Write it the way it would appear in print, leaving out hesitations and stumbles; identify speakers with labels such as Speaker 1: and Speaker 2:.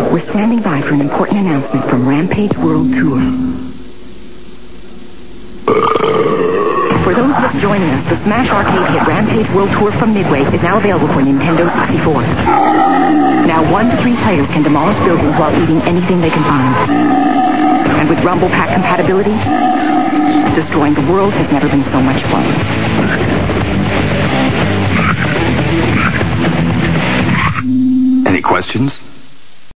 Speaker 1: We're standing by for an important announcement from Rampage World Tour. For those just joining us, the Smash Arcade hit Rampage World Tour from Midway is now available for Nintendo 64. Now 1 to 3 players can demolish buildings while eating anything they can find. And with Rumble Pack compatibility, destroying the world has never been so much fun.
Speaker 2: Any questions?